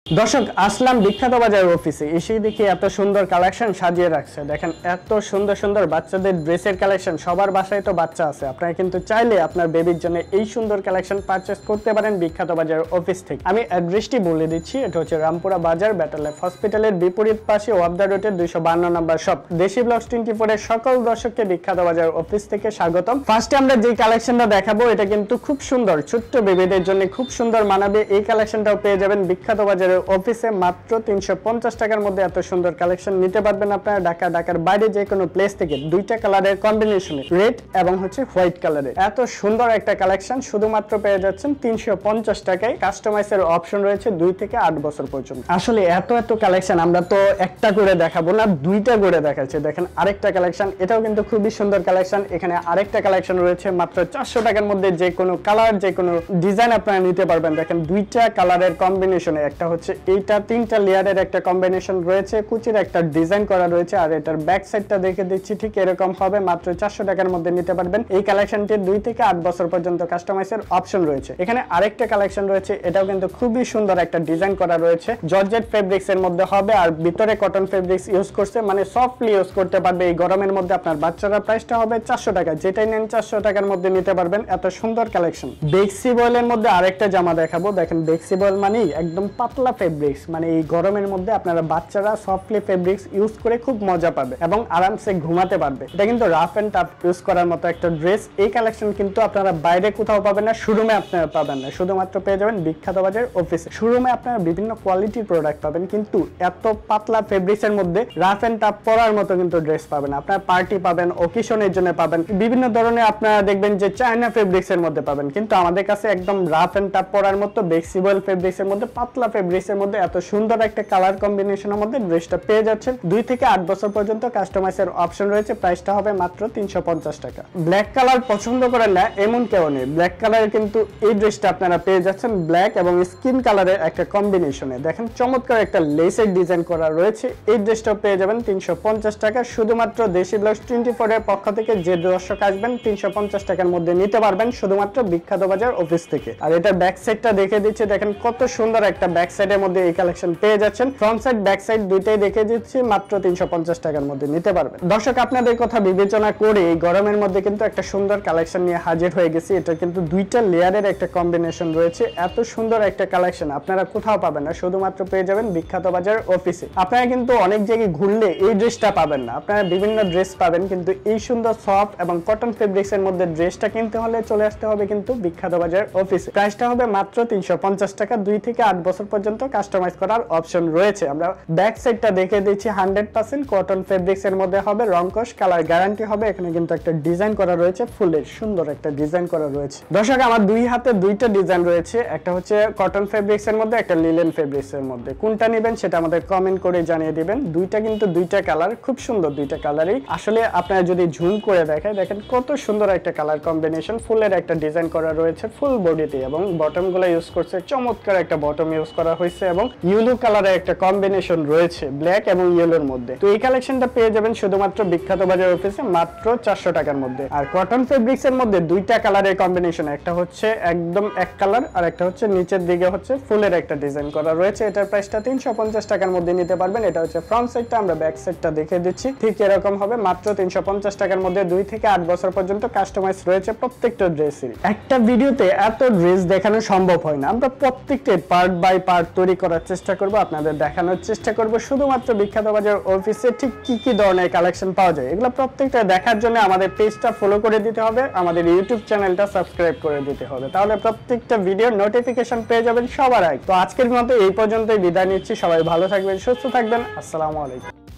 দর্শক আসলাম বিখ্যাত বাজার অফিসে এসে দেখি এত সুন্দর কালেকশন সাজিয়ে রাখছে। দেখেন এত সুন্দর সুন্দর বাচ্চাদের ড্রেসের কালেকশন। সবার বাসায় তো বাচ্চা আছে, আপনারা কিন্তু চাইলে আপনার বেবির জন্য এই সুন্দর কালেকশন পারচেজ করতে পারেন বিখ্যাত বাজার অফিস থেকে। আমি অ্যাড্রেসটি বলে দিচ্ছি, এটা হচ্ছে রামপুরা বাজার, ব্যাটার লাইফ হসপিটালের বিপরীত পাশে ওয়াপদা রোডের 252 নম্বর শপ। দেশি ব্লগস 24 এর সকল দর্শককে বিখ্যাত বাজার অফিস থেকে স্বাগতম। ফার্স্টে আমরা যে কালেকশনটা দেখাবো এটা কিন্তু খুব সুন্দর, ছোট্ট বেবিদের জন্য খুব সুন্দর মানাবে। এই কালেকশনটাও পেয়ে যাবেন বিখ্যাত বাজারের অফিসে মাত্র 350 টাকার মধ্যে। এত সুন্দর কালেকশন নিতে পারবেন আপনারা ঢাকার বাইরে যে কোনো প্লেস থেকে। দুইটা কালারের কম্বিনেশনে, রেড এবং হচ্ছে হোয়াইট কালারের এত সুন্দর একটা কালেকশন শুধুমাত্র পেয়ে যাচ্ছেন 350 টাকায়। কাস্টমাইজের অপশন রয়েছে 2 থেকে 8 বছর পর্যন্ত। আসলে এত কালেকশন আমরা তো একটা করে দেখাবো না, দুইটা করে দেখাচ্ছি। দেখেন আরেকটা কালেকশন, এটাও কিন্তু খুবই সুন্দর কালেকশন। এখানে আরেকটা কালেকশন রয়েছে মাত্র 400 টাকার মধ্যে। যে কোনো কালার, যে কোনো ডিজাইন আপনারা নিতে পারবেন। দেখেন দুইটা কালারের কম্বিনেশনে, একটা হচ্ছে এইটা 3টা লেয়ারের একটা কম্বিনেশন রয়েছে, কুচির একটা ডিজাইন করা রয়েছে। আর এটার ব্যাক সাইডটা দেখে দিচ্ছি, ঠিক এরকম হবে। মাত্র 400 টাকার মধ্যে নিতে পারবেন। এই কালেকশনটি 2 থেকে 8 বছর পর্যন্ত কাস্টমাইজের অপশন রয়েছে। এখানে আরেকটা কালেকশন রয়েছে, এটাও কিন্তু খুবই সুন্দর একটা ডিজাইন করা রয়েছে। জর্জেট ফেব্রিক্স এর মধ্যে হবে আর ভিতরে কটন ফেব্রিক্স ইউজ করছে, মানে সফটলি ইউজ করতে পারবে এই গরমের মধ্যে। আপনার বাচ্চারা প্রাইসটা হবে 400 টাকা, যেটাই নেন 400 টাকার মধ্যে নিতে পারবেন। এত সুন্দর কালেকশন। বেক্সিবয়েলের মধ্যে আরেকটা জামা দেখাবো। দেখেন বেক্সিবয়েল মানে একদম পাতলা ফেব্রিক্স, মানে এই গরমের মধ্যে আপনারা বাচ্চারা সফটলি ফেব্রিক্স ইউজ করে খুব মজা পাবে এবং আরামসে ঘুমাতে পারবে। এটা কিন্তু রাফ এন্ড টাফ ইউজ করার মতো একটা ড্রেস। এই কালেকশন কিন্তু আপনারা বাইরে কোথাও পাবেন না, শোরুমে আপনারা পাবেন না, শুধুমাত্র পেয়ে যাবেন বিখ্যাত বাজার অফিসে। শোরুমে আপনারা বিভিন্ন কোয়ালিটির প্রোডাক্ট পাবেন, কিন্তু এত পাতলা ফেব্রিক্স এর মধ্যে রাফ এন্ড টাফ পরার মতো কিন্তু ড্রেস পাবেন। আপনারা পার্টি পাবেন, অকেশনের জন্য পাবেন, বিভিন্ন ধরনের আপনারা দেখবেন যে চায়না ফেব্রিক্স এর মধ্যে পাবেন। কিন্তু আমাদের কাছে একদম রাফ এন্ড টাফ পরার মতো বেক্সিবল ফেব্রিক্স এর মধ্যে, পাতলা ফেব্রিক্স এর মধ্যে এত সুন্দর একটা কালার কম্বিনেশনের মধ্যে ড্রেসটা পেয়ে যাচ্ছেন। 2 থেকে 8 বছর পর্যন্ত কাস্টমাইজের অপশন রয়েছে। প্রাইসটা হবে মাত্র 350 টাকা। ব্ল্যাক কালার পছন্দ করেন না এমন কেউ নেই, ব্ল্যাক কালারের কিন্তু এই ড্রেসটা আপনারা পেয়ে যাচ্ছেন ব্ল্যাক এবং স্কিন কালারের একটা কম্বিনেশনে। দেখেন চমৎকার একটা লেসের ডিজাইন করা রয়েছে। এই ড্রেসটা পেয়ে যাবেন 350 টাকা। শুধুমাত্র দেশি ব্লগস 24 এর পক্ষ থেকে যে দর্শক আসবেন 350 টাকার মধ্যে নিতে পারবেন শুধুমাত্র বিখ্যাত বাজার অফিস থেকে। আর এটার ব্যাক সাইডটা দেখে দিচ্ছি, দেখেন কত সুন্দর একটা ব্যাক সাইডের মধ্যে এই কালেকশন পেয়ে যাচ্ছেন। ফ্রন্ট সাইড ব্যাক সাইড দুইটাই দেখে দিচ্ছি, মাত্র 350 টাকার মধ্যে নিতে পারবেন। দর্শক আপনাদের কথা বিবেচনা করে এই গরমের মধ্যে কিন্তু একটা সুন্দর কালেকশন নিয়ে হাজির হয়ে গেছি। এটা কিন্তু 2টা লেয়ারের একটা কম্বিনেশন রয়েছে। এত সুন্দর একটা কালেকশন আপনারা কোথাও পাবেন না, শুধুমাত্র পেয়ে যাবেন বিখ্যাত বাজার অফিসে। আপনারা কিন্তু অনেক জায়গায় ঘুরলে এই ড্রেসটা পাবেন না, আপনারা বিভিন্ন ড্রেস পাবেন, কিন্তু এই সুন্দর সফট এবং কটন ফেব্রিক্স এর মধ্যে ড্রেসটা কিনতে হলে চলে আসতে হবে কিন্তু বিখ্যাত বাজার অফিসে। প্রাইসটা হবে মাত্র 350 টাকা। 2 থেকে 8 বছর পর্যন্ত কাস্টমাইজ করার অপশন রয়েছে। আমরা ব্যাক সাইডটা দেখে দিচ্ছি, 100% কটন ফেব্রিক্স এর মধ্যে হবে, রংকশ কালার গ্যারান্টি হবে। এখানে কিন্তু একটা ডিজাইন করা রয়েছে, ফুলের সুন্দর একটা ডিজাইন করা রয়েছে। দর্শক আমার 2 হাতে 2টা ডিজাইন রয়েছে, একটা হচ্ছে কটন ফেব্রিক্স এর মধ্যে, একটা লিলেন ফেব্রিক্স এর মধ্যে। কোনটা নেবেন সেটা আমাদের কমেন্ট করে জানিয়ে দিবেন। দুইটা কিন্তু 2টা কালার, খুব সুন্দর 2টা কালারই। আসলে আপনারা যদি জুম করে দেখেন, দেখেন কত সুন্দর একটা কালার কম্বিনেশন। ফুলের একটা ডিজাইন করা রয়েছে ফুল বডিতে এবং বটম গুলো ইউজ করছে, চমৎকার একটা বটম ইউজ করা হয়েছে এবং ইয়েলো কালারের একটা কম্বিনেশন রয়েছে ব্ল্যাক এবং ইয়েলোর মধ্যে। তো এই কালেকশনটা পেয়ে যাবেন শুধুমাত্র বিখ্যাত বাজার অফিসে মাত্র 400 টাকার মধ্যে। আর কটন ফেব্রিক্স এর মধ্যে 2টা কালারের কম্বিনেশন, একটা হচ্ছে একদম এক কালার আর একটা হচ্ছে নিচের দিকে হচ্ছে ফুলের একটা ডিজাইন করা রয়েছে। এটার প্রাইসটা 350 টাকার মধ্যে নিতে পারবেন। এটা হচ্ছে ফ্রন্ট সাইডটা, আমরা ব্যাক সাইডটা দেখে দিচ্ছি, ঠিক এরকম হবে মাত্র 350 টাকার মধ্যে। 2 থেকে 8 বছর পর্যন্ত কাস্টমাইজ রয়েছে প্রত্যেকটা ড্রেসের। একটা ভিডিওতে এত ড্রেস দেখানো সম্ভব হয় না, আমরা প্রত্যেকটা পার্ট বাই পার্ট তৈরি করার চেষ্টা করব, আপনাদের দেখানোর চেষ্টা করব শুধুমাত্র বিখ্যাত বাজার অফিসে ঠিক কি ধরনের কালেকশন পাওয়া যায়। এগুলো প্রত্যেকটা দেখার জন্য আমাদের পেজটা ফলো করে দিতে হবে, আমাদের ইউটিউব চ্যানেলটা সাবস্ক্রাইব করে দিতে হবে, তাহলে প্রত্যেকটা ভিডিওর নোটিফিকেশন পেয়ে যাবেন সবার আগে। তো আজকের মতো এই পর্যন্তই বিদায় নিচ্ছি। সবাই ভালো থাকবেন, সুস্থ থাকবেন। আসসালামু আলাইকুম।